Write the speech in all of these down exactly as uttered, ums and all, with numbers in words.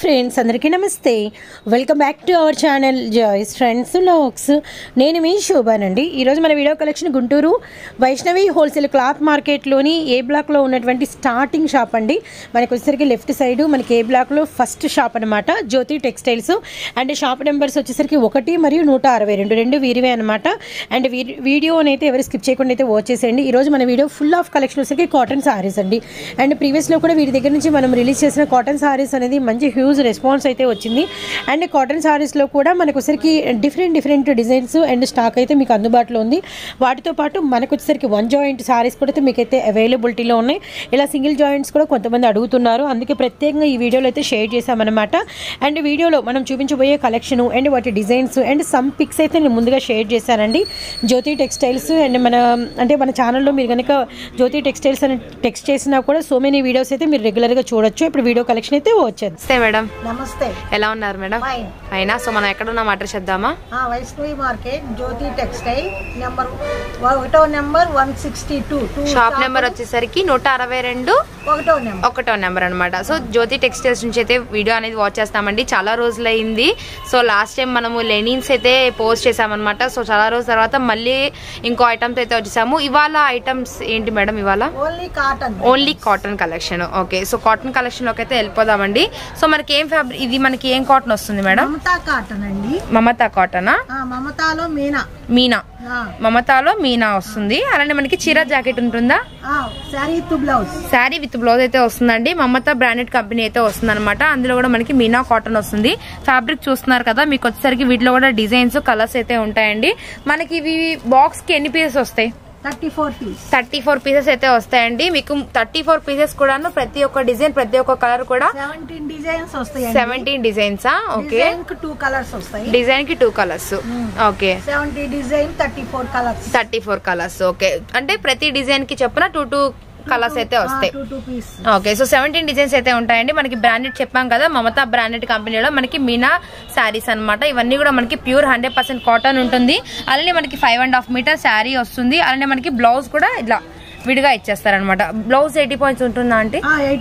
Friends అందరికీ నమస్తే welcome back to our channel Joys friends vlogs నేను మీ శోభానండి ఈరోజు మన video collection Guntur Vaishnavi wholesale cloth మార్కెట్లోని ఏ బ్లాక్లో ఉన్నటువంటి స్టార్టింగ్ షాప్ అండి మనకు వచ్చేసరికి లెఫ్ట్ సైడ్ మనకి ఏ బ్లాక్లో ఫస్ట్ షాప్ అనమాట Jyothi textiles and shop numbers వచ్చేసరికి ఒకటి మరియు నూట అరవై రెండు రెండు వీరివే అనమాట అండ్ వీడియోని అయితే ఎవరు స్కిప్ చేయకుండా అయితే వాచ్ చేసేయండి ఈరోజు మన వీడియో ఫుల్ ఆఫ్ కలెక్షన్ వచ్చేసరికి కాటన్ సారీస్ అండి అండ్ ప్రీవియస్లో కూడా వీరి దగ్గర నుంచి మనం రిలీజ్ చేసిన కాటన్ సారీస్ అనేది మంచి హ్యూజ్ రెస్పాన్స్ అయితే వచ్చింది అండ్ కాటన్ సారీస్లో కూడా మనకు వచ్చరికి different different designs and stock అయితే మీకు అందుబాటులో ఉంది వాటితో పాటు మనకు వచ్చేసరికి వన్ జాయింట్ సారీస్ కూడా అయితే మీకైతే అవైలబిలిటీలో ఉన్నాయి ఇలా సింగిల్ జాయింట్స్ కూడా కొంతమంది అడుగుతున్నారు అందుకే ప్రత్యేకంగా ఈ వీడియోలో అయితే షేర్ చేశామన్నమాట అండ్ వీడియోలో మనం చూపించబోయే కలెక్షన్ అండ్ వాటి డిజైన్స్ అండ్ సమ్ పిక్స్ అయితే నేను ముందుగా షేర్ చేశానండి జ్యోతి టెక్స్టైల్స్ అండ్ మన అంటే మన ఛానల్లో మీరు కనుక జ్యోతి టెక్స్టైల్స్ అని టెక్స్ట్ చేసినా కూడా సో మెనీ వీడియోస్ అయితే మీరు రెగ్యులర్గా చూడొచ్చు ఇప్పుడు వీడియో కలెక్షన్ అయితే వచ్చేది మేడం నమస్తే ఎలా ఉన్నారు మేడం అయినా సో మనం ఎక్కడ ఉన్నాం అడ్రస్ చెప్దామా Vaishnavi market Jyothi textile number ఒకటో number one sixty two shop number వచ్చేసరికి నూట అరవై రెండు ఒకటో నెంబర్ ఒకటో నెంబర్ అనమాట సో జ్యోతి టెక్స్టైల్స్ నుంచి అయితే వీడియో అనేది వాచ్ చేస్తామండి చాలా రోజులు అయింది సో లాస్ట్ టైం మనము లెనిన్స్ అయితే పోస్ట్ చేసామన్నమాట సో చాలా రోజుల తర్వాత మళ్ళీ ఇంకో ఐటమ్స్ అయితే వచ్చేసాము ఇవాళ ఐటమ్స్ ఏంటి మేడం ఇవాళ only cotton only cotton collection okay so cotton collection లోకి అయితే వెళ్ళిపోదామండి సో మనకి ఏం ఫ్యాబ్రిక్ ఇది మనకి ఏం కాటన్ వస్తుంది మేడం మమతా కాటన్ అండి మమతా కాటనా మమతాలో మీనా మీనా మమతాలో మీనా వస్తుంది అలానే మనకి చీర జాకెట్ ఉంటుందా sari with blouse sari with blouse అయితే వస్తుందండి మమతా బ్రాండెడ్ కంపెనీ అయితే వస్తుంది అనమాట అందులో కూడా మనకి మీనా కాటన్ వస్తుంది ఫ్యాబ్రిక్ చూస్తున్నారు కదా మీకు వచ్చేసరికి వీటిలో కూడా డిజైన్స్ కలర్స్ అయితే ఉంటాయండి మనకి ఇవి బాక్స్ కి ఎన్ని పీసెస్ వస్తాయి thirty four piece thirty four pieces అయితే వస్తాయండి మీకు థర్టీ ఫోర్ పీసెస్ కూడాను ప్రతి ఒక్క డిజైన్ ప్రతి ఒక్క కలర్ కూడా సెవెంటీన్ డిజైన్స్ వస్తాయి seventeen designs okay two colours వస్తాయి డిజైన్ కి two colours okay seventy design thirty four colours thirty four colours okay అంటే ప్రతి డిజైన్ కి చెప్పున టూ టూ కలర్స్ అయితే వస్తాయి ఓకే సో సెవెంటీన్ డిజైన్స్ అయితే ఉంటాయండి మనకి బ్రాండెడ్ చెప్పాం కదా మమతా బ్రాండెడ్ కంపెనీలో మనకి మీనా శారీస్ అనమాట ఇవన్నీ కూడా మనకి ప్యూర్ హండ్రెడ్ పర్సెంట్ కాటన్ ఉంటుంది అలానే మనకి five and half metre sari వస్తుంది అలానే మనకి బ్లౌజ్ కూడా ఇలా విడిగా ఇచ్చేస్తారనమాట బ్లౌజ్ ఎయిటీ పాయింట్స్ ఉంటుందా అంటే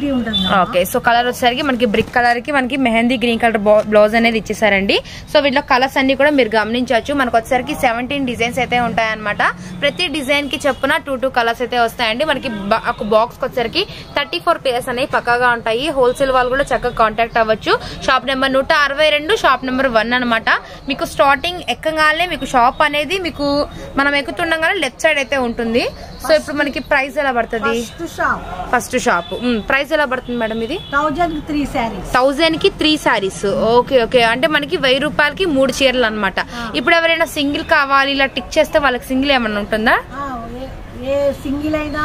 ఓకే సో కలర్ వచ్చేసరికి మనకి బ్రిక్ కలర్ కి మనకి మెహందీ గ్రీన్ కలర్ బ్లౌజ్ అనేది ఇచ్చేసారండి సో వీటిలో కలర్స్ అన్ని కూడా మీరు గమనించవచ్చు మనకు వచ్చేసరికి సెవెంటీన్ డిజైన్స్ అయితే ఉంటాయన్నమాట ప్రతి డిజైన్ కి చెప్పున టూ టూ కలర్స్ అయితే వస్తాయండి మనకి ఒక బాక్స్ వచ్చేసరికి థర్టీ ఫోర్ పీసెస్ అనేవి పక్కగా ఉంటాయి హోల్సేల్ వాళ్ళు కూడా చక్కగా కాంటాక్ట్ అవ్వచ్చు షాప్ నెంబర్ నూట అరవై రెండు షాప్ నెంబర్ వన్ అనమాట మీకు స్టార్టింగ్ ఎక్కగానే మీకు షాప్ అనేది మీకు మనం ఎక్కుతుండగానే లెఫ్ట్ సైడ్ అయితే ఉంటుంది సో ఇప్పుడు మనకి ప్రైస్ ఎలా పడుతుంది ఫస్ట్ షాప్ ప్రైస్ ఎలా పడుతుంది మేడం ఇది థౌజండ్ త్రీ సారీస్ థౌజండ్ కి త్రీ సారీస్ ఓకే ఓకే అంటే మనకి వెయ్యి రూపాయలకి మూడు చీరలు అనమాట ఇప్పుడు ఎవరైనా సింగిల్ కావాలి ఇలా టిక్ చేస్తే వాళ్ళకి సింగిల్ ఏమన్నా ఉంటుందా సింగిల్ అయినా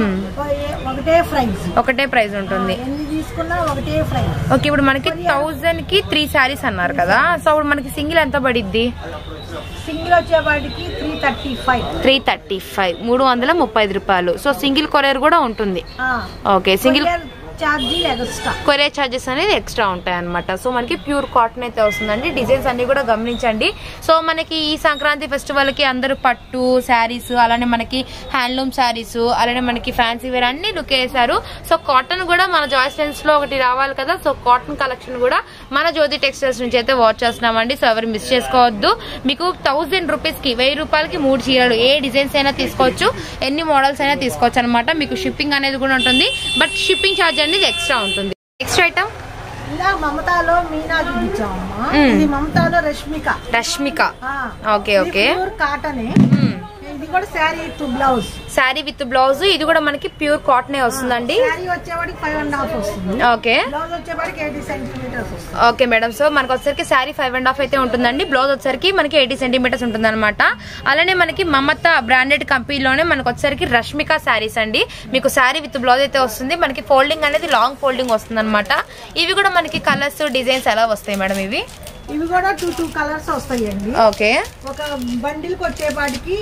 ఒకటే ప్రైస్ ఒకటే ప్రైస్ ఉంటుంది ఒకటే ప్రైస్ ఓకే ఇప్పుడు మనకి థౌజండ్ కి త్రీ సారీస్ అన్నారు కదా సో ఇప్పుడు మనకి సింగిల్ ఎంత పడిద్ది సింగిల్ వచ్చేవాడికి three thirty five three thirty five మూడు వందల ముప్పై ఐదు రూపాయలు సో సింగిల్ కొరియర్ కూడా ఉంటుంది ఓకే సింగిల్ కొరియర్ చార్జెస్ అనేది ఎక్స్ట్రా ఉంటాయి అనమాట సో మనకి ప్యూర్ కాటన్ అయితే వస్తుందండి డిజైన్స్ అన్ని కూడా గమనించండి సో మనకి ఈ సంక్రాంతి ఫెస్టివల్ కి అందరూ పట్టు శారీస్ అలానే మనకి హ్యాండ్లూమ్ శారీస్ అలానే మనకి ఫ్యాన్సీ వేర్ అన్ని లుక్ వేసారు సో కాటన్ కూడా మన జాయ్స్ ట్రెండ్స్ లో ఒకటి రావాలి కదా సో కాటన్ కలెక్షన్ కూడా మన జ్యోతి టెక్స్టైల్స్ నుంచి అయితే వాచ్ చేస్తున్నామండి సో ఎవరు మిస్ చేసుకోవద్దు మీకు థౌసండ్ రూపీస్ కి వెయ్యి రూపాయలకి మూడు చీరలు ఏ డిజైన్స్ అయినా తీసుకోవచ్చు ఎన్ని మోడల్స్ అయినా తీసుకోవచ్చు అనమాట మీకు షిప్పింగ్ అనేది కూడా ఉంటుంది బట్ షిప్పింగ్ ఛార్జ్ అనేది ఎక్స్ట్రా ఉంటుంది నెక్స్ట్ ఐటమ్ ఇలా మమతాలో మీనా చూపించామమ్మా ఇది మమతాలో రష్మిక రష్మిక ఓకే ఓకే కాటనే ఇది కూడా sari with blouse sari with blouse ఇది కూడా మనకి ప్యూర్ కాటన్ వస్తుందండి శారీ వచ్చేవాడికి ఫైవ్ అండ్ హాఫ్ వస్తుంది ఓకే బ్లౌజ్ వచ్చేవాడికి ఎయిటీ సెంటీమీటర్స్ వస్తుంది ఓకే మేడం సో మనకు వచ్చరికి శారీ ఫైవ్ అండ్ హాఫ్ అయితే ఉంటుందండి బ్లౌజ్ వచ్చరికి మనకి ఎయిటీ సెంటీమీటర్స్ ఉంటుంది అనమాట అలానే మనకి మమతా బ్రాండెడ్ కంపెనీలోనే మనకు వచ్చరికి రష్మిక శారీస్ అండి మీకు శారీ విత్ బ్లౌజ్ అయితే వస్తుంది మనకి ఫోల్డింగ్ అనేది లాంగ్ ఫోల్డింగ్ వస్తుంది అనమాట ఇవి కూడా మనకి కలర్స్ డిజైన్స్ ఎలా వస్తాయి మేడం ఇవి ఇవి కూడా టూ టూ కలర్స్ వస్తాయండి ఓకే ఒక బండిల్ కి వచ్చేపాటికి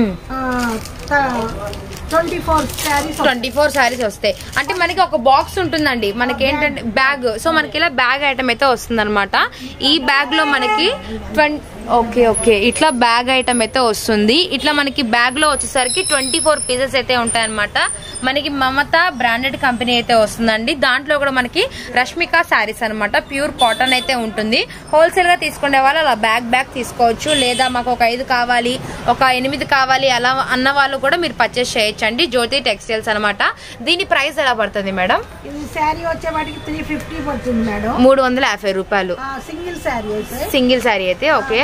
twenty four saris twenty four saris వస్తాయి అంటే మనకి ఒక బాక్స్ ఉంటుందండి మనకి ఏంటంటే బ్యాగ్ సో మనకి ఇలా బ్యాగ్ ఐటమ్ అయితే వస్తుంది అనమాట ఈ బ్యాగ్ లో మనకి ఓకే ఓకే ఇట్లా బ్యాగ్ ఐటమ్ అయితే వస్తుంది. ఇట్లా మనకి బ్యాగ్ లో వచ్చేసరికి ట్వంటీ ఫోర్ పీసెస్ అయితే ఉంటాయి అనమాట. మనకి మమత బ్రాండెడ్ కంపెనీ అయితే వస్తుందండి. దాంట్లో కూడా మనకి రష్మిక శారీస్ అనమాట. ప్యూర్ కాటన్ అయితే ఉంటుంది. హోల్సేల్ గా తీసుకునే వాళ్ళు అలా బ్యాగ్ బ్యాగ్ తీసుకోవచ్చు, లేదా మాకు ఒక ఐదు కావాలి ఒక ఎనిమిది కావాలి అలా అన్న వాళ్ళు కూడా మీరు పర్చేస్ చేయొచ్చండి. జ్యోతి టెక్స్టైల్స్ అనమాట. దీని ప్రైస్ ఎలా పడుతుంది మేడం? మూడు వందల యాభై రూపాయలు సింగిల్ శారీ అయితే. సింగిల్ శారీ అయితే ఓకే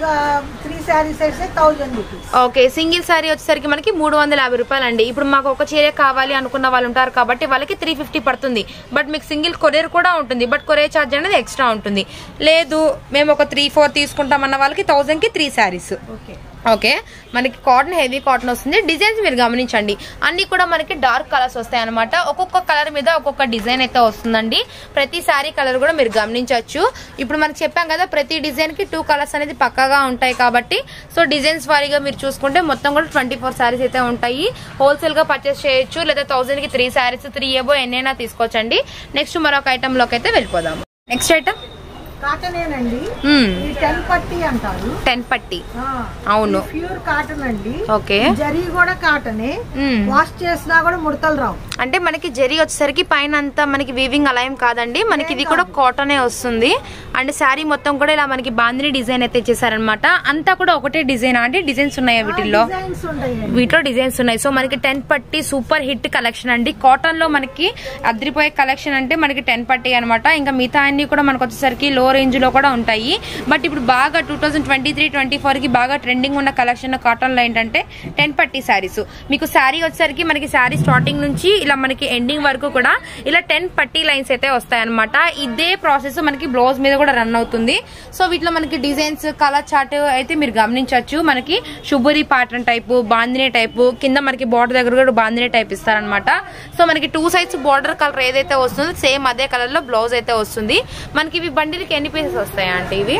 ఓకే సింగిల్ శారీ వచ్చేసరికి మనకి మూడు వందల యాభై రూపాయలు అండి. ఇప్పుడు మాకు ఒక చీర కావాలి అనుకున్న వాళ్ళు ఉంటారు కాబట్టి వాళ్ళకి త్రీ ఫిఫ్టీ పడుతుంది. బట్ మీకు సింగిల్ కొరియర్ కూడా ఉంటుంది. బట్ కొరియర్ ఛార్జ్ అనేది ఎక్స్ట్రా ఉంటుంది. లేదు మేము ఒక త్రీ ఫోర్ తీసుకుంటామన్న వాళ్ళకి థౌసండ్ కి త్రీ శారీస్. ఓకే మనకి కాటన్ హెవీ కాటన్ వస్తుంది. డిజైన్స్ మీరు గమనించండి అన్ని కూడా మనకి డార్క్ కలర్స్ వస్తాయి అనమాట. ఒక్కొక్క కలర్ మీద ఒక్కొక్క డిజైన్ అయితే వస్తుందండి. ప్రతి సారీ కలర్ కూడా మీరు గమనించవచ్చు. ఇప్పుడు మనకి చెప్పాం కదా ప్రతి డిజైన్ కి టూ కలర్స్ అనేది పక్కాగా ఉంటాయి కాబట్టి సో డిజైన్స్ వారీగా మీరు చూసుకుంటే మొత్తం కూడా ట్వంటీ ఫోర్ సారీస్ అయితే ఉంటాయి. హోల్సేల్ గా పర్చేస్ చేయొచ్చు, లేదా థౌసండ్ కి త్రీ సారీస్ త్రీ ఏబో ఎన్నైనా తీసుకోవచ్చండి. నెక్స్ట్ మరొక ఐటమ్ లోకి అయితే వెళ్ళిపోదాము. Next item కాటనేనండి. టెన్ పట్టి అంటారు. టెన్ పట్టి అవును ప్యూర్ కాటన్ అండి. ఓకే జరీ కూడా కాటనే. వాష్ చేసినా కూడా ముడతలు రావు. అంటే మనకి జరీ వచ్చేసరికి పైన అంతా మనకి వీవింగ్ అలా ఏం కాదండి. మనకి ఇది కూడా కాటనే వస్తుంది. అండ్ శారీ మొత్తం కూడా ఇలా మనకి బాందిని డిజైన్ అయితే ఇచ్చేసారనమాట. అంతా కూడా ఒకటే డిజైన్ అండి. డిజైన్స్ ఉన్నాయా వీటిల్లో? వీటిలో డిజైన్స్ ఉన్నాయి. సో మనకి టెన్ పట్టి సూపర్ హిట్ కలెక్షన్ అండి. కాటన్ లో మనకి అద్రిపోయే కలెక్షన్ అంటే మనకి టెన్ పట్టి అనమాట. ఇంకా మిగతా అన్ని కూడా మనకు వచ్చేసరికి లో రేంజ్ లో కూడా ఉంటాయి. బట్ ఇప్పుడు బాగా two thousand twenty three twenty four కి బాగా ట్రెండింగ్ ఉన్న కలెక్షన్ కాటన్ లో ఏంటంటే టెన్ పట్టి శారీస్. మీకు శారీ వచ్చేసరికి మనకి శారీ స్టార్టింగ్ నుంచి ఇలా మనకి ఎండింగ్ వరకు కూడా ఇలా టెన్ పట్టి లైన్స్ అయితే వస్తాయన్నమాట. ఇదే ప్రాసెస్ మనకి బ్లౌజ్ మీద కూడా రన్ అవుతుంది. సో వీటిలో మనకి డిజైన్స్ కలర్ చార్ట్ అయితే మీరు గమనించవచ్చు. మనకి shibori pattern type, bandhani type, కింద మనకి బార్డర్ దగ్గర కూడా బాందిని టైప్ ఇస్తారనమాట. సో మనకి టూ సైడ్స్ బార్డర్ కలర్ ఏదైతే వస్తుందో సేమ్ అదే కలర్ లో బ్లౌజ్ అయితే వస్తుంది. మనకి ఇవి బండిల్కి ఎన్ని పీసెస్ వస్తాయా అంటే? ఇవి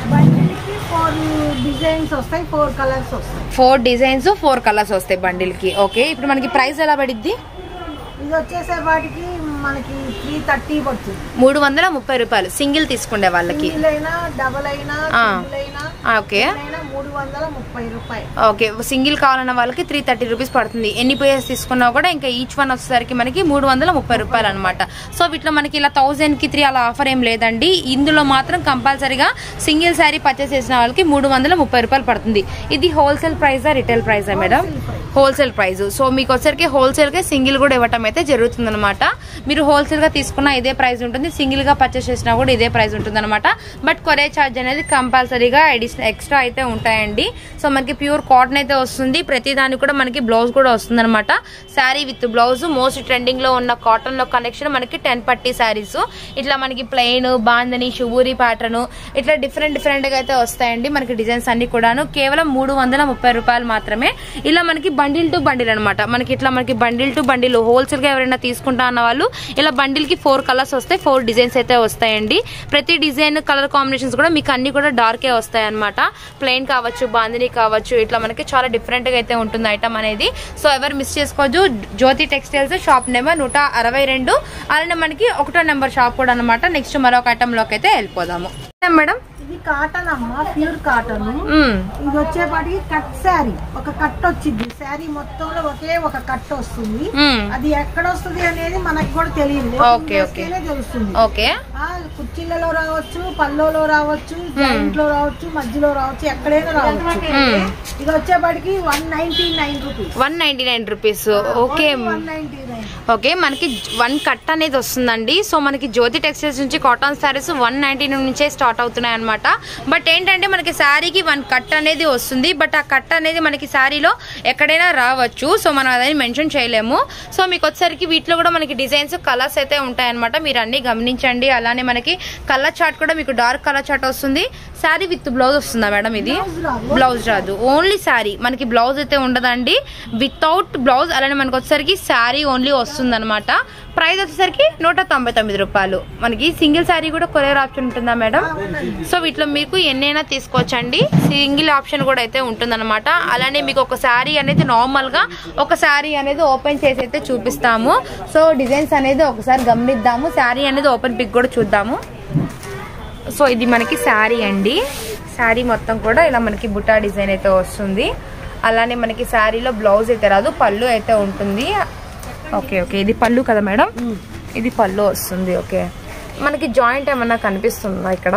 ఫోర్ డిజైన్స్ వస్తాయి, ఫోర్ కలర్స్ వస్తాయి. ఫోర్ డిజైన్స్ ఫోర్ కలర్స్ వస్తాయి బండిల్ కి. ఓకే ఇప్పుడు మనకి ప్రైస్ ఎలా పడిద్ది? ఇది వచ్చేసే వాటికి మనకి త్రీ థర్టీ పడుతుంది. మూడు వందల ముప్పై రూపాయలు సింగిల్ తీసుకునే వాళ్ళకి. డబల్ అయినా ఓకే మూడు వందల ముప్పై రూపాయలు. ఓకే సింగిల్ కావాలన్న వాళ్ళకి త్రీ థర్టీ రూపీస్ పడుతుంది. ఎన్ని పీసెస్ తీసుకున్నా కూడా ఇంకా ఈచ్ వన్ వచ్చేసరికి మనకి మూడు వందల ముప్పై రూపాయలు అనమాట. సో వీటిలో మనకి ఇలా థౌసండ్ కి త్రీ అలా ఆఫర్ ఏం లేదండి. ఇందులో మాత్రం కంపల్సరీగా సింగిల్ శారీ పర్చేస్ చేసిన వాళ్ళకి మూడు వందల ముప్పై రూపాయలు పడుతుంది. ఇది హోల్సేల్ ప్రైజా రిటైల్ ప్రైజా మేడం? Wholesale price. సో మీకు వచ్చరికి హోల్సేల్ గా సింగిల్ కూడా ఇవ్వటం అయితే జరుగుతుంది అనమాట. మీరు హోల్సేల్ గా తీసుకున్నా ఇదే ప్రైస్ ఉంటుంది, సింగిల్ గా పర్చేస్ చేసినా కూడా ఇదే ప్రైస్ ఉంటుంది అనమాట. బట్ కొరియర్ ఛార్జ్ అనేది కంపల్సరీగా అడిషనల్ ఎక్స్ట్రా అయితే ఉంటాయండి. సో మనకి ప్యూర్ కాటన్ అయితే వస్తుంది. ప్రతి దానికి కూడా మనకి బ్లౌజ్ కూడా వస్తుంది అనమాట. Sari with blouse most trending లో ఉన్న కాటన్ లో కలెక్షన్ మనకి టెన్ పట్టి శారీస్. ఇట్లా మనకి ప్లెయిన్, బాందని, శుభూరి ప్యాటర్న్ ఇట్లా డిఫరెంట్ డిఫరెంట్ గా అయితే వస్తాయండి. మనకి డిజైన్స్ అన్ని కూడాను కేవలం మూడు వందల ముప్పై రూపాయలు మాత్రమే. ఇలా మనకి బండిల్ టు బండిల్ అనమాట. మనకి ఇట్లా మనకి బండిల్ టు బండిల్ హోల్సేల్ గా ఎవరైనా తీసుకుంటా అన్న వాళ్ళు ఇలా బండిల్ కి ఫోర్ కలర్స్ వస్తాయి, ఫోర్ డిజైన్స్ అయితే వస్తాయండి. ప్రతి డిజైన్ కలర్ కాంబినేషన్స్ కూడా మీకు అన్ని కూడా డార్కే వస్తాయి అనమాట. ప్లెయిన్ కావచ్చు, బాందిని కావచ్చు, ఇట్లా మనకి చాలా డిఫరెంట్ గా అయితే ఉంటుంది ఐటమ్ అనేది. సో ఎవరు మిస్ చేసుకోవచ్చు. జ్యోతి టెక్స్టైల్స్ షాప్ నెంబర్ నూట అరవై రెండు అలానే మనకి ఒకటో నెంబర్ షాప్ కూడా అనమాట. నెక్స్ట్ మరొక ఐటమ్ లోకి అయితే వెళ్ళిపోదాము మేడం. ఇది కాటన్ అమ్మా, ప్యూర్ కాటన్. ఇది వచ్చేపాటికి కట్ శారీ, ఒక కట్ వచ్చింది. శారీ మొత్తంలో ఒకే ఒక కట్ వస్తుంది. అది ఎక్కడ వస్తుంది అనేది మనకు కూడా తెలియదు, తెలుస్తుంది. కుర్చీలలో రావచ్చు, పల్లోలో రావచ్చు, జాయింట్ లో రావచ్చు, మధ్యలో రావచ్చు, ఎక్కడైనా రావచ్చు. ఇది వచ్చేపాటికి one ninety nine rupees. One ninety nine rupees okay okay మనకి వన్ కట్ అనేది వస్తుందండి. సో మనకి జ్యోతి టెక్స్టైల్స్ నుంచి కాటన్ శారీస్ వన్ నైన్టీ నుంచే స్టార్ట్ అవుతున్నాయి అనమాట. బట్ ఏంటంటే మనకి శారీకి వన్ కట్ అనేది వస్తుంది. బట్ ఆ కట్ అనేది మనకి శారీలో ఎక్కడైనా రావచ్చు. సో మనం అదని మెన్షన్ చేయలేము. సో మీకు వచ్చేసరికి వీటిలో కూడా మనకి డిజైన్స్, కలర్స్ అయితే ఉంటాయన్నమాట. మీరు అన్ని గమనించండి. అలానే మనకి కలర్ చార్ట్ కూడా మీకు డార్క్ కలర్ చార్ట్ వస్తుంది. శారీ విత్ బ్లౌజ్ వస్తుందా మేడం? ఇది బ్లౌజ్ రాదు, ఓన్లీ శారీ. మనకి బ్లౌజ్ అయితే ఉండదండి, వితౌట్ బ్లౌజ్. అలానే మనకి వచ్చేసరికి శారీ ఓన్లీ వస్తుంది అనమాట. ప్రైస్ వచ్చేసరికి నూట తొంభై తొమ్మిది రూపాయలు. మనకి సింగిల్ శారీ కూడా కొరియర్ ఆప్షన్ ఉంటుందా మేడం? సో వీటిలో మీకు ఎన్నైనా తీసుకోవచ్చండి. సింగిల్ ఆప్షన్ కూడా అయితే ఉంటుందన్నమాట. అలానే మీకు ఒక శారీ అనేది నార్మల్ గా ఒక శారీ అనేది ఓపెన్ చేసి అయితే చూపిస్తాము. సో డిజైన్స్ అనేది ఒకసారి గమనిద్దాము. శారీ అనేది ఓపెన్ పిక్ కూడా చూద్దాము. సో ఇది మనకి శారీ అండి. శారీ మొత్తం కూడా ఇలా మనకి బుటా డిజైన్ అయితే వస్తుంది. అలానే మనకి శారీలో బ్లౌజ్ అయితే రాదు, పళ్ళు అయితే ఉంటుంది. ఓకే ఓకే ఇది పళ్ళు కదా మేడం, ఇది పళ్ళు వస్తుంది. ఓకే మనకి జాయింట్ ఏమన్నా కనిపిస్తుందా ఇక్కడ?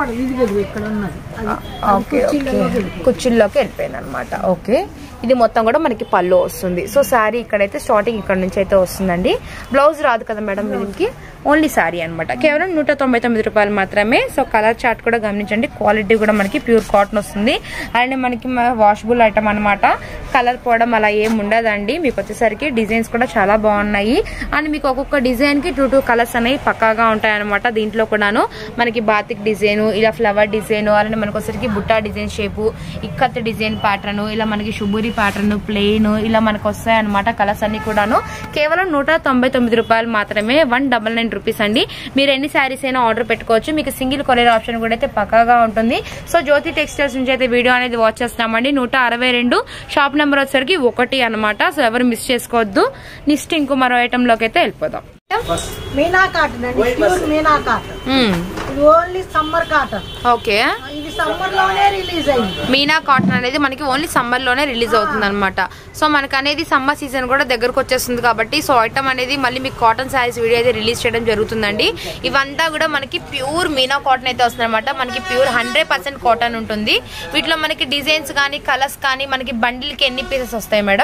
ఓకే ఓకే కుర్చీల్లోకి వెళ్ళిపోయింది అనమాట. ఓకే ఇది మొత్తం కూడా మనకి పళ్ళు వస్తుంది. సో శారీ ఇక్కడైతే స్టార్టింగ్ ఇక్కడ నుంచి అయితే వస్తుందండి. బ్లౌజ్ రాదు కదా మేడం దీనికి, ఓన్లీ శారీ అనమాట. కేవలం నూట తొంభై తొమ్మిది రూపాయలు మాత్రమే. సో కలర్ చార్ట్ కూడా గమనించండి, క్వాలిటీ కూడా మనకి ప్యూర్ కాటన్ వస్తుంది. అండ్ మనకి వాషబుల్ ఐటమ్ అనమాట, కలర్ పోవడం అలా ఏం ఉండదండి. మీకు వచ్చేసరికి డిజైన్స్ కూడా చాలా బాగున్నాయి. అండ్ మీకు ఒక్కొక్క డిజైన్ కి టూ టూ కలర్స్ అనేవి పక్కాగా ఉంటాయి అనమాట. దీంట్లో కూడాను మనకి బాతిక్ డిజైన్, ఇలా ఫ్లవర్ డిజైన్, అలానే మనకు వచ్చేసరికి బుట్టా design shape, ikat design pattern, ఇలా మనకి శుభూరి ప్యాటర్న్, ప్లెయిన్, ఇలా మనకు వస్తాయి అనమాట. కలర్స్ అన్ని కూడాను కేవలం నూట తొంభై తొమ్మిది రూపాయలు మాత్రమే, వన్ డబల్ నైన్ రూపీస్ అండి. మీరు ఎన్ని శారీస్ అయినా ఆర్డర్ పెట్టుకోవచ్చు. మీకు సింగిల్ కొరియర్ ఆప్షన్ కూడా అయితే పక్కాగా ఉంటుంది. సో జ్యోతి టెక్స్టైల్స్ నుంచి అయితే వీడియో అనేది వాచ్ చేస్తున్నామండి. నూట అరవై రెండు షాప్ నెంబర్ వచ్చేసరికి ఒకటి అనమాట. సో ఎవరు మిస్ చేసుకోవద్దు. నెక్స్ట్ ఇంకో మరో ఐటమ్ లోకి అయితే వెళ్ళిపోదాం. మీనా కాటన్ అండి, ప్యూర్ మీనా కాటన్. ఇది ఓన్లీ సమ్మర్ కాటన్. ఓకే ఇది సమ్మర్ లోనే రిలీజ్ అయింది. మీనా కాటన్ అనేది మనకి ఓన్లీ సమ్మర్ లోనే రిలీజ్ అవుతుంది అనమాట. సో మనకు అనేది సమ్మర్ సీజన్ కూడా దగ్గరకు వచ్చేస్తుంది కాబట్టి సో ఐటమ్ అనేది మళ్ళీ మీకు కాటన్ శారీస్ వీడియో అయితే రిలీజ్ చేయడం జరుగుతుందండి. ఇవంతా కూడా మనకి ప్యూర్ మీనా కాటన్ అయితే వస్తుంది అనమాట. మనకి ప్యూర్ హండ్రెడ్ పర్సెంట్ కాటన్ ఉంటుంది. వీటిలో మనకి డిజైన్స్ కానీ కలర్స్ కానీ మనకి బండిల్ కి ఎన్ని పీసెస్ వస్తాయి మేడం?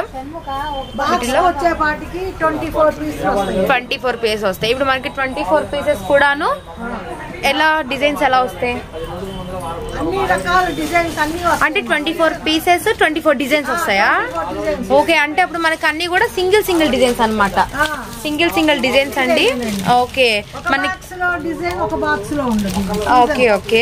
వచ్చే పాటికి twenty four pieces twenty four pieces వస్తాయి. ఇప్పుడు మనకి ట్వంటీ ఫోర్ పీసెస్ కూడాను ఎలా డిజైన్స్ ఎలా వస్తాయి? అన్ని రకాల డిజైన్స్ అన్ని అంటే twenty four pieces twenty four designs వస్తాయా? ఓకే అంటే అప్పుడు మనకి అన్ని కూడా సింగిల్ సింగిల్ డిజైన్స్ అనమాట. సింగిల్ సింగిల్ డిజైన్స్ అండి. ఓకే మనకి డిజైన్ ఒక బాక్స్ లో ఉండదు. ఓకే ఓకే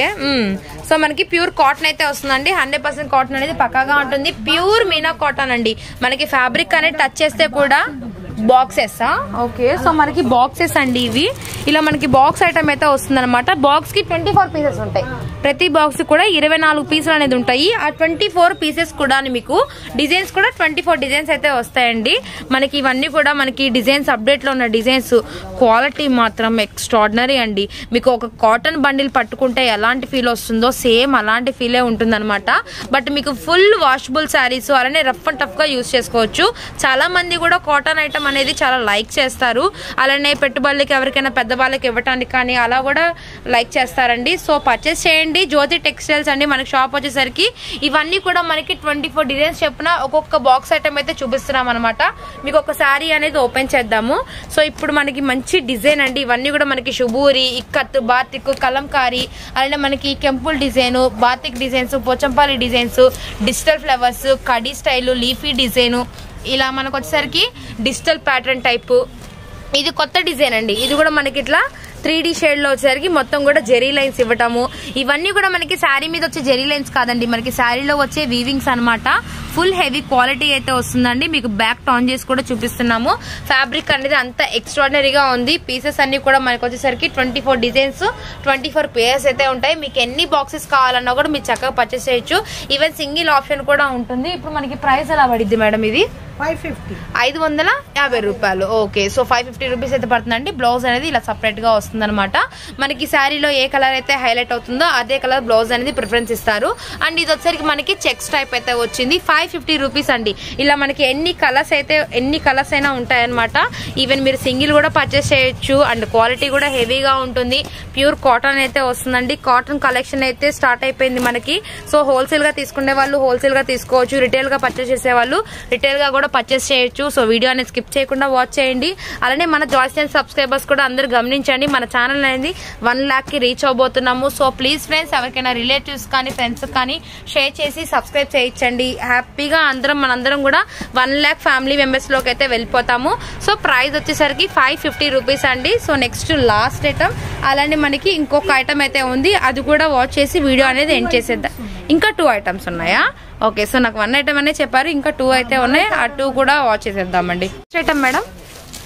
సో మనకి ప్యూర్ కాటన్ అయితే వస్తుందండి. హండ్రెడ్ పర్సెంట్ కాటన్ అనేది పక్కాగా ఉంటుంది. ప్యూర్ మీనా కాటన్ అండి. మనకి ఫ్యాబ్రిక్ అనేది టచ్ చేస్తే కూడా బాక్సెస్. ఓకే సో మనకి బాక్సెస్ అండి ఇవి. ఇలా మనకి బాక్స్ ఐటమ్ అయితే వస్తుంది అనమాట. బాక్స్ కి ట్వంటీ ఫోర్ పీసెస్ ఉంటాయి. ప్రతి బాక్స్ కూడా ఇరవై నాలుగు పీసులు అనేది ఉంటాయి. ఆ ట్వంటీ ఫోర్ పీసెస్ కూడా మీకు డిజైన్స్ కూడా ట్వంటీ ఫోర్ డిజైన్స్ అయితే వస్తాయండి. మనకి ఇవన్నీ కూడా మనకి డిజైన్స్ అప్డేట్ లో ఉన్న డిజైన్స్. క్వాలిటీ మాత్రం ఎక్స్ట్రాడినరీ అండి. మీకు ఒక కాటన్ బండిల్ పట్టుకుంటే ఎలాంటి ఫీల్ వస్తుందో సేమ్ అలాంటి ఫీలే ఉంటుంది అనమాట. బట్ మీకు ఫుల్ వాషబుల్ శారీస్ అలానే రఫ్ అండ్ టఫ్ గా యూజ్ చేసుకోవచ్చు. చాలా మంది కూడా కాటన్ ఐటమ్ అనేది చాలా లైక్ చేస్తారు. అలానే పెట్టుబడులకి ఎవరికైనా పెద్దవాళ్ళకి ఇవ్వటానికి కానీ అలా కూడా లైక్ చేస్తారండి. సో పర్చేస్ చేయండి. జ్యోతి టెక్స్టైల్స్ అండి. మనకి షాప్ వచ్చేసరికి ఇవన్నీ కూడా మనకి ట్వంటీ ఫోర్ డిజైన్స్ చెప్పిన ఒక్కొక్క బాక్స్ ఐటమ్ అయితే చూపిస్తున్నాం అనమాట. మీకు ఒక శారీ అనేది ఓపెన్ చేద్దాము. సో ఇప్పుడు మనకి మంచి డిజైన్ అండి. ఇవన్నీ కూడా మనకి శుభూరి, ఇక్కత్, బాతిక్, కలంకారీ, అలానే మనకి కెంపుల్ design, batik designs, Pochampally designs, digital flowers, కడీ స్టైల్, లీఫీ డిజైన్, ఇలా మనకు వచ్చేసరికి డిజిటల్ ప్యాటర్న్ టైప్. ఇది కొత్త డిజైన్ అండి. ఇది కూడా మనకి ఇట్లా త్రీ డి షేడ్ లో వచ్చేసరికి మొత్తం కూడా జెరీ లైన్స్ ఇవ్వటము. ఇవన్నీ కూడా మనకి శారీ మీద వచ్చే జెరీ లైన్స్ కాదండి, మనకి శారీలో వచ్చే వీవింగ్స్ అనమాట. ఫుల్ హెవీ క్వాలిటీ అయితే వస్తుందండి. మీకు బ్యాక్ టర్న్ చేసి కూడా చూపిస్తున్నాము. ఫ్యాబ్రిక్ అనేది అంత ఎక్స్ట్రాడినరీగా ఉంది. పీసెస్ అన్ని కూడా మనకి వచ్చేసరికి twenty four designs twenty four pairs అయితే ఉంటాయి. మీకు ఎన్ని బాక్సెస్ కావాలన్నా కూడా మీరు చక్కగా పర్చేస్ చేయొచ్చు. ఈవెన్ సింగిల్ ఆప్షన్ కూడా ఉంటుంది. ఇప్పుడు మనకి ప్రైస్ ఎలా పడిద్ది మేడం? ఇది ఫైవ్ ఫిఫ్టీ ఐదు వందల యాభై రూపాయలు. Okay so five fifty rupees అయితే పడుతుందండి. బ్లౌజ్ అనేది ఇలా సపరేట్ గా వస్తుంది అనమాట. మనకి శారీలో ఏ కలర్ అయితే హైలైట్ అవుతుందో అదే కలర్ బ్లౌజ్ అనేది ప్రిఫరెన్స్ ఇస్తారు. అండ్ ఇది వచ్చేసరికి మనకి చెక్స్ టైప్ అయితే వచ్చింది. ఫైవ్ ఫిఫ్టీ రూపీస్ అండి. ఇలా మనకి ఎన్ని కలర్స్ అయితే ఎన్ని కలర్స్ అయినా ఉంటాయన్నమాట. ఈవెన్ మీరు సింగిల్ కూడా పర్చేస్ చేయొచ్చు. అండ్ క్వాలిటీ కూడా హెవీగా ఉంటుంది. ప్యూర్ కాటన్ అయితే వస్తుందండి. కాటన్ కలెక్షన్ అయితే స్టార్ట్ అయిపోయింది మనకి. సో హోల్సేల్ గా తీసుకునే వాళ్ళు హోల్సేల్ గా తీసుకోవచ్చు. రిటైల్ గా పర్చేస్ చేసే వాళ్ళు రిటైల్ గా కూడా పర్చేస్ చేయొచ్చు. సో వీడియో అనేది స్కిప్ చేయకుండా వాచ్ చేయండి. అలానే మన జాయిస్ అండ్ సబ్స్క్రైబర్స్ కూడా అందరు గమనించండి. మన ఛానల్ అనేది వన్ లాక్ కి రీచ్ అవబోతున్నాము. సో ప్లీజ్ ఫ్రెండ్స్ ఎవరికైనా రిలేటివ్స్ కానీ ఫ్రెండ్స్ కానీ షేర్ చేసి సబ్స్క్రైబ్ చేయించండి. హ్యాపీగా అందరం మనందరం కూడా వన్ లాక్ ఫ్యామిలీ మెంబర్స్ లోకి అయితే వెళ్ళిపోతాము. సో ప్రైస్ వచ్చేసరికి ఫైవ్ ఫిఫ్టీ రూపీస్ అండి. So next last item. అలానే మనకి ఇంకొక ఐటమ్ అయితే ఉంది. అది కూడా వాచ్ చేసి వీడియో అనేది ఎండ్ చేసేద్దాం. ఇంకా టూ ఐటమ్స్ ఉన్నాయా? ఓకే సో నాకు వన్ ఐటమ్ అనే చెప్పారు, ఇంకా టూ అయితే ఉన్నాయి. ఆ టూ కూడా వాచ్ చేసేద్దామండి. ఐటమ్ మేడం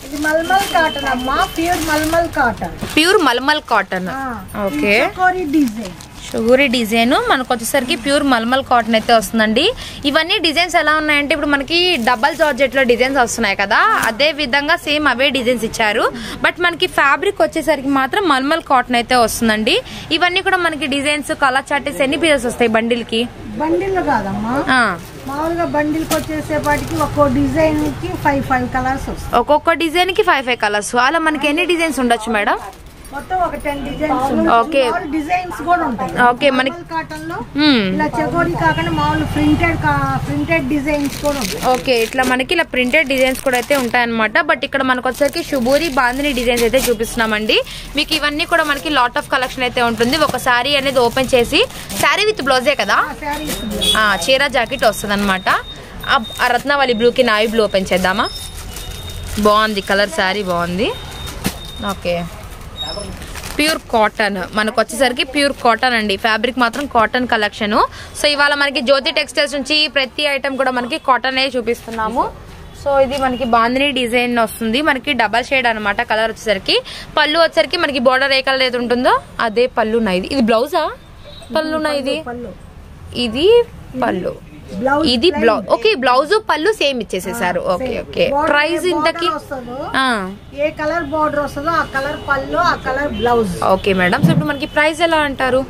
ఇది మల్మల్ కాటన్ అమ్మా, ప్యూర్ మల్మల్ కాటన్. ప్యూర్ మల్మల్ కాటన్. ఓకే, డిజైన్ షుగూరి డిజైన్ మనకు వచ్చేసరికి ప్యూర్ మల్మల్ కాటన్ అయితే వస్తుందండి. ఇవన్నీ డిజైన్స్ ఎలా ఉన్నాయంటే ఇప్పుడు మనకి డబల్ జార్జెట్ లో డిజైన్స్ వస్తున్నాయి కదా, అదే విధంగా సేమ్ అవే డిజైన్స్ ఇచ్చారు. బట్ మనకి ఫ్యాబ్రిక్ వచ్చేసరికి మాత్రం మల్మల్ కాటన్ అయితే వస్తుందండి. ఇవన్నీ కూడా మనకి డిజైన్స్ కలర్ చార్టెస్ ఎన్ని పీసెస్ వస్తాయి బండిల్ కి? బండిల్ కాదమ్మా, మామూలుగా బండిల్ కి వచ్చేసేపాటికి ఒక్కో డిజైన్ కి ఫైవ్ ఫైవ్ కలర్స్ వస్తాయి. ఒక్కొక్క డిజైన్ కి ఫైవ్ ఫైవ్ కలర్స్. అలా మనకి ఎన్ని డిజైన్స్ ఉండొచ్చు మేడం? మొత్తం ఒక టెన్ డిజైన్స్. ఓకే, డిజైన్స్ కూడా ఉంటాయి. ఓకే, మనకి కాటన్ లో ఇలా చెగోడి కాకుండా మామూలు ప్రింటెడ్ ప్రింటెడ్ డిజైన్స్ కూడా ఉంటాయి. ఓకే, ఇట్లా మనకి ఇలా ప్రింటెడ్ డిజైన్స్ కూడా అయితే ఉంటాయన్నమాట. బట్ ఇక్కడ మనకు వచ్చేసరికి షుబూరి బాందిని డిజైన్స్ అయితే చూపిస్తున్నామండి. మీకు ఇవన్నీ కూడా మనకి లాట్ ఆఫ్ కలెక్షన్ అయితే ఉంటుంది. ఒక శారీ అనేది ఓపెన్ చేసి, శారీ విత్ బ్లౌజే కదా, చీర జాకెట్ వస్తుంది అనమాట. ఆ రత్నావళి బ్లూకి నావి బ్లూ ఓపెన్ చేద్దామా? బాగుంది కలర్, శారీ బాగుంది. ఓకే, ప్యూర్ కాటన్ మనకు వచ్చేసరికి ప్యూర్ కాటన్ అండి. ఫ్యాబ్రిక్ మాత్రం కాటన్ కలెక్షన్. సో ఇవాళ మనకి జ్యోతి టెక్స్టైల్స్ నుంచి ప్రతి ఐటమ్ కూడా మనకి కాటన్ చూపిస్తున్నాము. సో ఇది మనకి బాందిని డిజైన్ వస్తుంది, మనకి డబల్ షేడ్ అనమాట. కలర్ వచ్చేసరికి పళ్ళు వచ్చేసరికి మనకి బోర్డర్ ఏ కలర్ ఏది ఉంటుందో అదే పళ్ళు నా. ఇది బ్లౌజా పళ్ళునా? ఇది ఇది పళ్ళు, ఇది బ్లౌజ్. ఓకే, బ్లౌజ్ పళ్ళు సేమ్ ఇచ్చేసేసారు. ఓకే ఓకే, ప్రైస్ ఇంతకి ఏ కలర్ బోర్డర్ వస్తుందో ఆ కలర్ పళ్ళు, ఆ colour blouse. Okay madam, so ఇప్పుడు మనకి ప్రైస్ ఎలా అంటారు?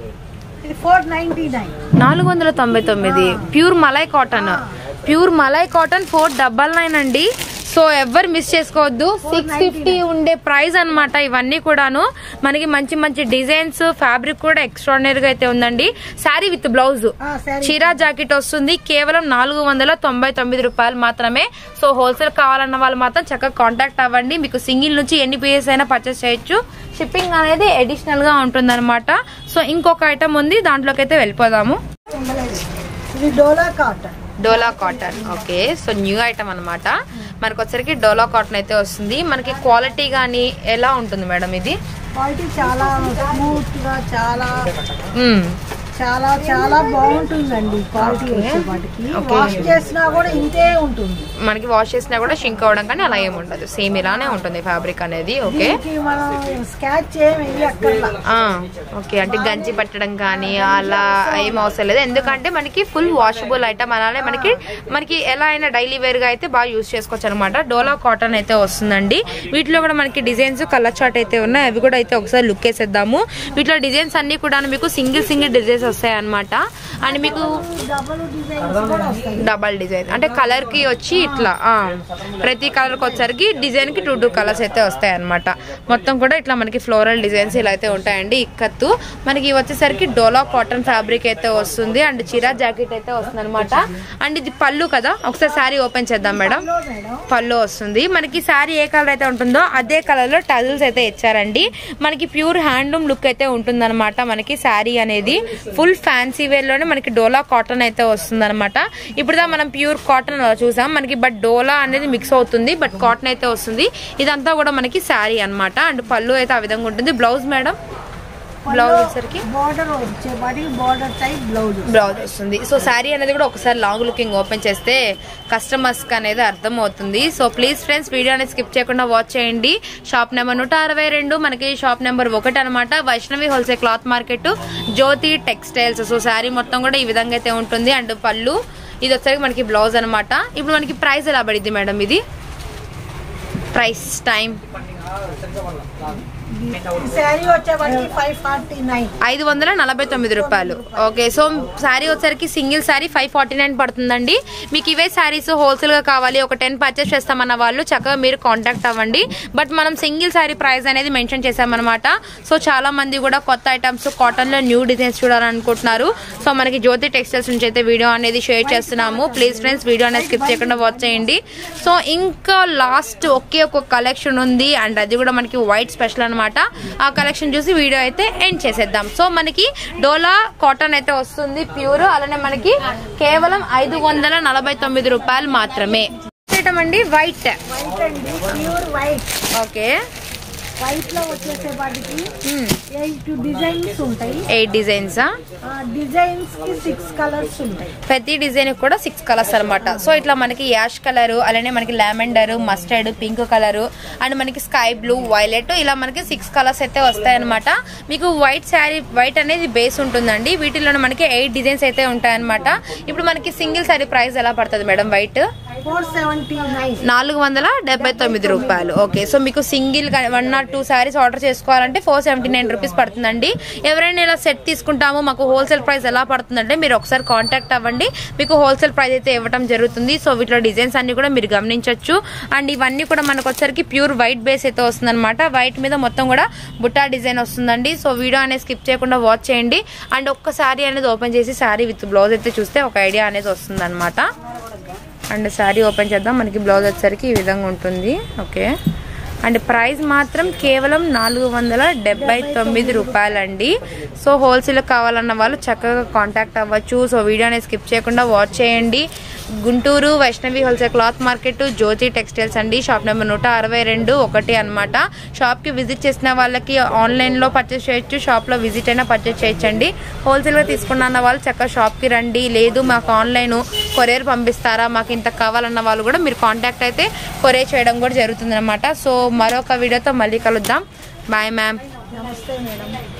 నాలుగు వందల తొంభై తొమ్మిది ప్యూర్ మలై కాటన్. ప్యూర్ మలై కాటన్ ఫోర్ డబల్ నైన్ అండి. సో ఎవరు మిస్ చేసుకోవద్దు. సిక్స్ ఫిఫ్టీ ఉండే ప్రైస్ అనమాట. ఇవన్నీ కూడాను మనకి మంచి మంచి డిజైన్స్, ఫ్యాబ్రిక్ కూడా ఎక్స్ట్రాడినరీగా అయితే ఉందండి. శారీ విత్ బ్లౌజ్, చీరా జాకెట్ వస్తుంది. కేవలం నాలుగు వందల తొంభై తొమ్మిది రూపాయలు మాత్రమే. సో హోల్సేల్ కావాలన్న వాళ్ళు మాత్రం చక్కగా కాంటాక్ట్ అవ్వండి. మీకు సింగిల్ నుంచి ఎన్ని పీసెస్ అయినా పర్చేస్ చేయొచ్చు. షిప్పింగ్ అనేది అడిషనల్ గా ఉంటుంది అనమాట. సో ఇంకొక ఐటమ్ ఉంది, దాంట్లోకి అయితే వెళ్ళిపోదాము. డోలా కాటన్. డోలా cotton. Okay, so new item అనమాట. మనకు వచ్చరికి డోలా కాటన్ అయితే వస్తుంది. మనకి క్వాలిటీ గానీ ఎలా ఉంటుంది మేడం? ఇది క్వాలిటీ చాలా స్మూత్ గా, చాలా చాలా చాలా బాగుంటుందండి. క్వాలిటీ వచ్చేపాటికి వాష్ చేసినా కూడా ఇంతే ఉంటుంది. మనకి వాష్ చేసినా కూడా షింక్ అవడం కానీ అలా ఏమి ఉండదు, సేమ్ ఇలానే ఉంటుంది ఫ్యాబ్రిక్ అనేది. ఓకే, స్కాచ్ ఏమి ఓకే, అంటే గంజి పట్టడం కానీ అలా ఏం అవసరం లేదు. ఎందుకంటే మనకి ఫుల్ వాషబుల్ ఐటమ్. అలానే మనకి మనకి ఎలా అయినా డైలీ వేర్ గా అయితే బాగా యూజ్ చేసుకోవచ్చు అనమాట. డోలా కాటన్ అయితే వస్తుందండి. వీటిలో కూడా మనకి డిజైన్స్, కలర్ చార్ట్ అయితే ఉన్నాయి. అవి కూడా అయితే ఒకసారి లుక్ వేసేద్దాము. వీటిలో డిజైన్స్ అన్ని కూడా మీకు సింగిల్ సింగిల్ డిజైన్స్ వస్తాయి అనమాట. అండ్ మీకు డబల్ డిజైన్ అంటే కలర్ కి వచ్చి ఇట్లా ప్రతి కలర్ కి వచ్చరికి డిజైన్ కి టూ టూ కలర్స్ అయితే వస్తాయి అనమాట. మొత్తం కూడా ఇట్లా మనకి ఫ్లోరల్ డిజైన్స్ ఇలా అయితే ఉంటాయండి. ఇక్కత్తు మనకి వచ్చేసరికి డోలా కాటన్ ఫ్యాబ్రిక్ అయితే వస్తుంది. అండ్ చీరా జాకెట్ అయితే వస్తుంది అనమాట. అండ్ ఇది పళ్ళు కదా, ఒకసారి శారీ ఓపెన్ చేద్దాం మేడం. పళ్ళు వస్తుంది. మనకి శారీ ఏ కలర్ అయితే ఉంటుందో అదే కలర్ లో టజల్స్ అయితే ఇచ్చారండి. మనకి ప్యూర్ హ్యాండ్లూమ్ లుక్ అయితే ఉంటుంది అనమాట. మనకి శారీ అనేది ఫుల్ ఫ్యాన్సీ వేర్ లోనే మనకి డోలా కాటన్ అయితే వస్తుంది అనమాట. ఇప్పుడుదా మనం ప్యూర్ కాటన్ అలా చూసాం మనకి, బట్ డోలా అనేది మిక్స్ అవుతుంది, బట్ కాటన్ అయితే వస్తుంది. ఇదంతా కూడా మనకి శారీ అనమాట. అండ్ పళ్ళు అయితే ఆ విధంగా ఉంటుంది. బ్లౌజ్ మేడం, బ్లౌజ్ వచ్చేసరికి బ్లౌజ్ వస్తుంది. సో శారీ అనేది కూడా ఒకసారి లాంగ్ లుకింగ్ ఓపెన్ చేస్తే కస్టమర్స్ కి అనేది అర్థం అవుతుంది. సో ప్లీజ్ ఫ్రెండ్స్ వీడియో అనేది స్కిప్ చేయకుండా వాచ్ చేయండి. షాప్ నెంబర్ నూట అరవై రెండు మనకి షాప్ నెంబర్ ఒకటి అనమాట. Vaishnavi wholesale cloth market, Jyothi textiles. So sari మొత్తం కూడా ఈ విధంగా అయితే ఉంటుంది. అండ్ పళ్ళు ఇది వచ్చేసరికి మనకి బ్లౌజ్ అనమాట. ఇప్పుడు మనకి ప్రైస్ ఎలా పడింది మేడం? ఇది ప్రైస్ టైం ఐదు వందల నలభై తొమ్మిది రూపాయలు. ఓకే, సో శారీ వచ్చరికి single sari five forty nine పడుతుందండి. మీకు ఇవే శారీస్ హోల్సేల్ గా కావాలి, ఒక టెన్ పర్చేస్ చేస్తామన్న వాళ్ళు చక్కగా మీరు కాంటాక్ట్ అవ్వండి. బట్ మనం సింగిల్ శారీ ప్రైస్ అనేది మెన్షన్ చేసామన్నమాట. సో చాలా మంది కూడా కొత్త ఐటమ్స్ కాటన్ లో న్యూ డిజైన్స్ చూడాలనుకుంటున్నారు. సో మనకి జ్యోతి టెక్స్టైల్స్ నుంచి అయితే వీడియో అనేది షేర్ చేస్తున్నాము. ప్లీజ్ ఫ్రెండ్స్ వీడియో అనేది స్కిప్ చేయకుండా వాచ్ చేయండి. సో ఇంకా లాస్ట్ ఒకే ఒక కలెక్షన్ ఉంది, అండ్ అది కూడా మనకి వైట్ స్పెషల్ అనమాట. ఆ కలెక్షన్ చూసి వీడియో అయితే ఎండ్ చేసేద్దాం. సో మనకి డోలా కాటన్ అయితే వస్తుంది ప్యూర్. అలానే మనకి కేవలం ఐదు వందల నలభై తొమ్మిది రూపాయలు మాత్రమే. అండి వైట్. ఓకే, వైట్ లో వచ్చేసేపాటికి ఎయిట్ డిజైన్స్ ఉంటాయి. ఎయిట్ డిజైన్స్ డిజైన్స్ కి సిక్స్ కలర్స్ ఉంటాయి. ప్రతి డిజైన్ కూడా సిక్స్ కలర్స్ అనమాట. సో ఇట్లా మనకి యాష్ కలర్, అలానే మనకి lavender, mustard, pink colour and మనకి స్కై బ్లూ, వైలెట్, ఇలా మనకి సిక్స్ కలర్స్ అయితే వస్తాయి అనమాట. మీకు వైట్ శారీ, వైట్ అనేది బేస్ ఉంటుందండి. వీటిలో మనకి ఎయిట్ డిజైన్స్ అయితే ఉంటాయన్నమాట. ఇప్పుడు మనకి సింగిల్ శారీ ప్రైస్ ఎలా పడుతుంది మేడం? వైట్ నాలుగు వందల డెబ్బై తొమ్మిది రూపాయలు. ఓకే, సో మీకు single one or two saris order చేసుకోవాలంటే ఫోర్ సెవెంటీ నైన్ రూపీస్ పడుతుందండి. ఎవరైనా ఇలా సెట్ తీసుకుంటాము మాకు హోల్సేల్ ప్రైస్ ఎలా పడుతుందంటే మీరు ఒకసారి కాంటాక్ట్ అవ్వండి, మీకు హోల్సేల్ ప్రైస్ అయితే ఇవ్వడం జరుగుతుంది. సో వీటిలో డిజైన్స్ అన్ని కూడా మీరు గమనించవచ్చు. అండ్ ఇవన్నీ కూడా మనకు వచ్చరికి ప్యూర్ వైట్ బేస్ అయితే వస్తుంది అనమాట. వైట్ మీద మొత్తం కూడా బుట్టా డిజైన్ వస్తుందండి. సో వీడియో అనేది స్కిప్ చేయకుండా వాచ్ చేయండి. అండ్ ఒక్క శారీ అనేది ఓపెన్ చేసి శారీ విత్ బ్లౌజ్ అయితే చూస్తే ఒక ఐడియా అనేది వస్తుంది అనమాట. అండ్ శారీ ఓపెన్ చేద్దాం. మనకి బ్లౌజ్ వచ్చేసరికి ఈ విధంగా ఉంటుంది. ఓకే, అండ్ ప్రైస్ మాత్రం కేవలం నాలుగు వందల డెబ్బై తొమ్మిది రూపాయలండి. సో హోల్సేల్ కావాలన్న వాళ్ళు చక్కగా కాంటాక్ట్ అవ్వచ్చు. సో వీడియోని స్కిప్ చేయకుండా వాచ్ చేయండి. Guntur Vaishnavi wholesale cloth market, Jyothi textiles అండి. షాప్ నెంబర్ నూట అరవై రెండు ఒకటి అనమాట. షాప్కి విజిట్ చేసిన వాళ్ళకి ఆన్లైన్లో పర్చేస్ చేయొచ్చు, షాప్లో విజిట్ అయినా పర్చేస్ చేయొచ్చండి. హోల్సేల్గా తీసుకున్న వాళ్ళు చక్కగా షాప్కి రండి. లేదు మాకు ఆన్లైన్ కొరియర్ పంపిస్తారా, మాకు ఇంత కావాలన్న వాళ్ళు కూడా మీరు కాంటాక్ట్ అయితే కొరియర్ చేయడం కూడా జరుగుతుంది అనమాట. సో మరొక వీడియోతో మళ్ళీ కలుద్దాం. Bye ma'am. నమస్తే మేడం.